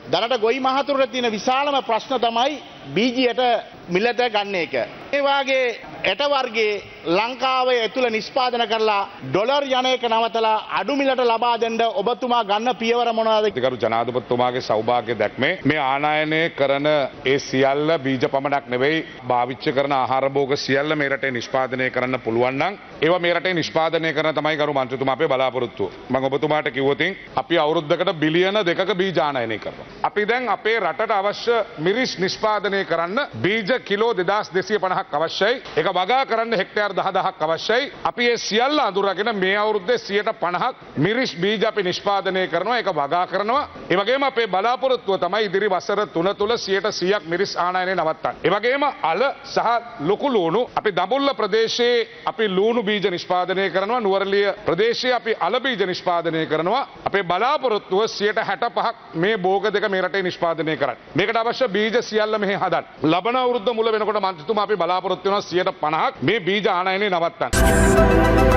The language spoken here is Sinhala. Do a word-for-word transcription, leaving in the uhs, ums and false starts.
දැනට ගොවි මහතුරුට තියෙන විශාලම ප්‍රශ්න තමයි බීජයට මිලට ගන්න එක. ඒ වාගේ ඇට වර්ගයේ ලංකාවේ ඇතුළ නිෂ්පාදනය කරලා ඩොලර් යන එක නවතලා අඩු මිලට ලබා දෙන්න ඔබතුමා ගන්න පියවර මොනවාද? ගරු ජනාධිපතිතුමාගේ සෞභාග්‍ය දැක්මේ මේ ආනයනය කරන ඒ සියල්ල බීජ පමණක් නෙවෙයි භාවිත කරන ආහාර භෝග සියල්ල මේ රටේ නිෂ්පාදනය කරන්න පුළුවන් නම් ඒවා මේ රටේ නිෂ්පාදනය කරන තමයි ගරු මන්ත්‍රීතුමා අපේ බලාපොරොත්තුව. මම ඔබතුමාට කිව්වොත් අපි අවුරුද්දකට බිලියන දෙකක බීජ ආනයනය කරනවා. අපි දැන් අපේ රටට අවශ්‍ය මිරිස් නිෂ්පාදනය කරන්න බීජ කිලෝ දෙදාස් දෙසිය පනහක් අවශ්‍යයි. ඒක වගා කරන්න හෙක්ටයාර් දහ දහක් අවශ්‍යයි. අපි ඒ සියල්ල අඳුරගෙන මේ අවුරුද්දේ සියයට පනහක් මිරිස් බීජ අපි නිෂ්පාදනය කරනවා. ඒක වගා කරනවා. ඒ වගේම අපේ බලාපොරොත්තුව තමයි ඉදිරි වසර තුන තුල සියයට සීයක් මිරිස් ආනයනය නවත්තන්න. ඒ වගේම අල සහ ලොකු ලූණු අපි දඹුල්ල ප්‍රදේශයේ අපි ලූණු බීජ නිෂ්පාදනය කරනවා. නුවරඑළිය ප්‍රදේශයේ අපි අල බීජ නිෂ්පාදනය කරනවා. අපේ බලාපොරොත්තුව සියයට හැට පහක් මේ භෝග දෙක මේ රටේ නිෂ්පාදනය කරන්න. මේකට අවශ්‍ය බීජ සියල්ල මෙහි හදන්න. ලබන අවුරුද්ද මුල වෙනකොට මන්ත්‍රීතුමා අපි බලාපොරොත්තු වෙනවා සියයට පනහක් මේ බීජ ආනයනය නවත්තන්න.